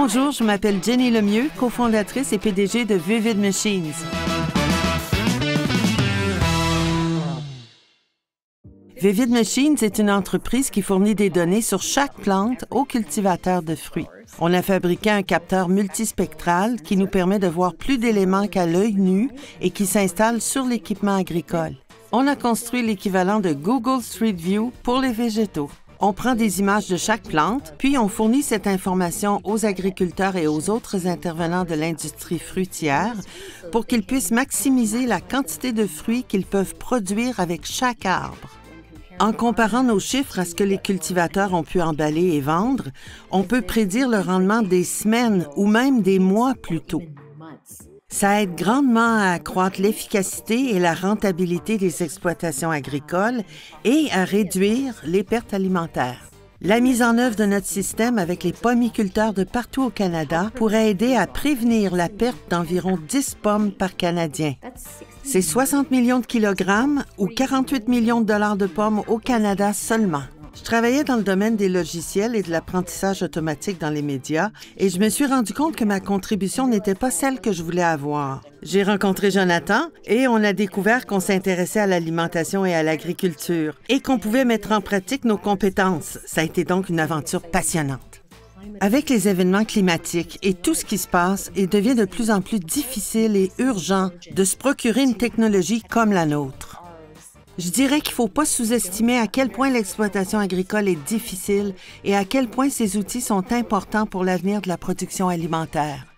Bonjour, je m'appelle Jenny Lemieux, cofondatrice et PDG de Vivid Machines. Vivid Machines est une entreprise qui fournit des données sur chaque plante aux cultivateurs de fruits. On a fabriqué un capteur multispectral qui nous permet de voir plus d'éléments qu'à l'œil nu et qui s'installe sur l'équipement agricole. On a construit l'équivalent de Google Street View pour les végétaux. On prend des images de chaque plante, puis on fournit cette information aux agriculteurs et aux autres intervenants de l'industrie fruitière pour qu'ils puissent maximiser la quantité de fruits qu'ils peuvent produire avec chaque arbre. En comparant nos chiffres à ce que les cultivateurs ont pu emballer et vendre, on peut prédire le rendement des semaines ou même des mois plus tôt. Ça aide grandement à accroître l'efficacité et la rentabilité des exploitations agricoles et à réduire les pertes alimentaires. La mise en œuvre de notre système avec les pommiculteurs de partout au Canada pourrait aider à prévenir la perte d'environ 10 pommes par Canadien. C'est 60 millions de kilogrammes ou 48 millions de dollars de pommes au Canada seulement. Je travaillais dans le domaine des logiciels et de l'apprentissage automatique dans les médias et je me suis rendu compte que ma contribution n'était pas celle que je voulais avoir. J'ai rencontré Jonathan et on a découvert qu'on s'intéressait à l'alimentation et à l'agriculture et qu'on pouvait mettre en pratique nos compétences. Ça a été donc une aventure passionnante. Avec les événements climatiques et tout ce qui se passe, il devient de plus en plus difficile et urgent de se procurer une technologie comme la nôtre. Je dirais qu'il ne faut pas sous-estimer à quel point l'exploitation agricole est difficile et à quel point ces outils sont importants pour l'avenir de la production alimentaire.